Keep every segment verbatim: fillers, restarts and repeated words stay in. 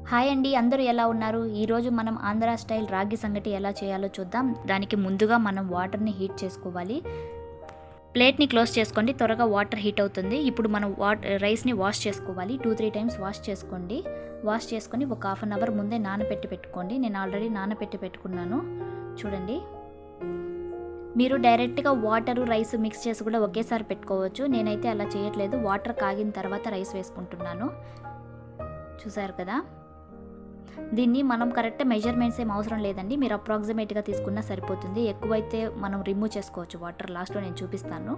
Hi అండి, అందరూ ఎలా ఉన్నారు? ఈరోజు మనం ఆంధ్ర స్టైల్ రాగి సంగటి ఎలా చేయాలో చూద్దాం. దానికి ముందుగా మనం వాటర్ని హీట్ చేసుకోవాలి. ప్లేట్ని క్లోజ్ చేసుకోండి, త్వరగా వాటర్ హీట్ అవుతుంది. ఇప్పుడు మనం వాట్ రైస్ని వాష్ చేసుకోవాలి. టూ త్రీ టైమ్స్ వాష్ చేసుకోండి. వాష్ చేసుకొని ఒక హాఫ్ అన్ అవర్ ముందే నానబెట్టి పెట్టుకోండి. నేను ఆల్రెడీ నానబెట్టి పెట్టుకున్నాను. చూడండి, మీరు డైరెక్ట్గా వాటరు రైస్ మిక్స్ చేసి కూడా ఒకేసారి పెట్టుకోవచ్చు. నేనైతే అలా చేయట్లేదు. వాటర్ కాగిన తర్వాత రైస్ వేసుకుంటున్నాను. చూసారు కదా, దీన్ని మనం కరెక్ట్ మెజర్మెంట్స్ ఏం అవసరం లేదండి. మీరు అప్రాక్సిమేట్గా తీసుకున్నా సరిపోతుంది. ఎక్కువైతే మనం రిమూవ్ చేసుకోవచ్చు వాటర్. లాస్ట్లో నేను చూపిస్తాను.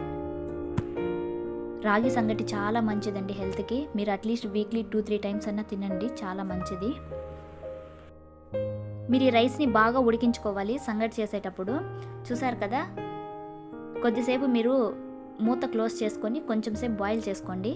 రాగి సంగటి చాలా మంచిదండి హెల్త్కి. మీరు at least weekly two three times అన్నా తినండి, చాలా మంచిది. మీరు ఈ రైస్ని బాగా ఉడికించుకోవాలి సంగటి చేసేటప్పుడు. చూసారు కదా, కొద్దిసేపు మీరు మూత క్లోజ్ చేసుకొని కొంచెం సేపు బాయిల్ చేసుకోండి.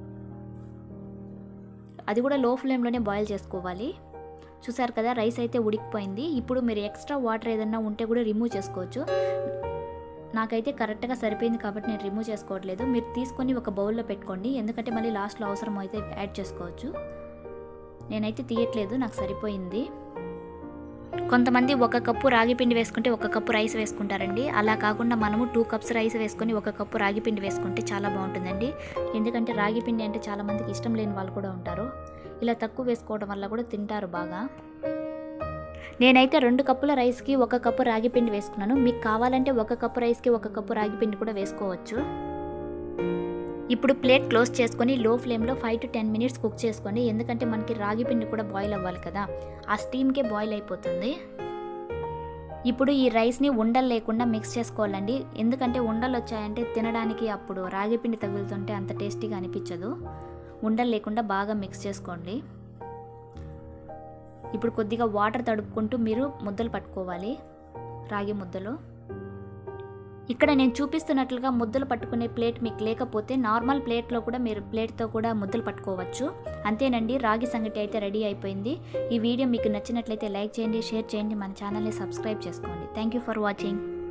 అది కూడా లో ఫ్లేమ్లోనే బాయిల్ చేసుకోవాలి. చూసారు కదా, రైస్ అయితే ఉడికిపోయింది. ఇప్పుడు మీరు ఎక్స్ట్రా వాటర్ ఏదన్నా ఉంటే కూడా రిమూవ్ చేసుకోవచ్చు. నాకైతే కరెక్ట్గా సరిపోయింది కాబట్టి నేను రిమూవ్ చేసుకోవట్లేదు. మీరు తీసుకొని ఒక బౌల్లో పెట్టుకోండి, ఎందుకంటే మళ్ళీ లాస్ట్లో అవసరం అయితే యాడ్ చేసుకోవచ్చు. నేనైతే తీయట్లేదు, నాకు సరిపోయింది. కొంతమంది ఒక కప్పు రాగి పిండి వేసుకుంటే ఒక కప్పు రైస్ వేసుకుంటారండి. అలా కాకుండా మనము టూ కప్స్ రైస్ వేసుకొని ఒక కప్పు రాగి పిండి వేసుకుంటే చాలా బాగుంటుందండి. ఎందుకంటే రాగి పిండి అంటే చాలామందికి ఇష్టం లేని వాళ్ళు కూడా ఉంటారు. ఇలా తక్కువ వేసుకోవడం వల్ల కూడా తింటారు బాగా. నేనైతే రెండు కప్పుల రైస్కి ఒక కప్పు రాగి పిండి వేసుకున్నాను. మీకు కావాలంటే ఒక కప్పు రైస్కి ఒక కప్పు రాగి పిండి కూడా వేసుకోవచ్చు. ఇప్పుడు ప్లేట్ క్లోజ్ చేసుకొని లో ఫ్లేమ్లో five to ten minutes cook చేసుకోండి. ఎందుకంటే మనకి రాగి పిండి కూడా బాయిల్ అవ్వాలి కదా, ఆ స్టీమ్కే బాయిల్ అయిపోతుంది. ఇప్పుడు ఈ రైస్ని ఉండలు లేకుండా మిక్స్ చేసుకోవాలండి. ఎందుకంటే ఉండలు వచ్చాయంటే తినడానికి అప్పుడు రాగి పిండి తగులుతుంటే అంత టేస్టీగా అనిపించదు. ఉండలు లేకుండా బాగా మిక్స్ చేసుకోండి. ఇప్పుడు కొద్దిగా వాటర్ తడుపుకుంటూ మీరు ముద్దలు పట్టుకోవాలి, రాగి ముద్దలు. ఇక్కడ నేను చూపిస్తున్నట్లుగా ముద్దలు పట్టుకునే ప్లేట్ మీకు లేకపోతే నార్మల్ ప్లేట్లో కూడా మీరు ప్లేట్తో కూడా ముద్దలు పట్టుకోవచ్చు. అంతేనండి, రాగి సంగటి అయితే రెడీ అయిపోయింది. ఈ వీడియో మీకు నచ్చినట్లయితే లైక్ చేయండి, షేర్ చేయండి, మన ఛానల్ని సబ్స్క్రైబ్ చేసుకోండి. Thank you for watching.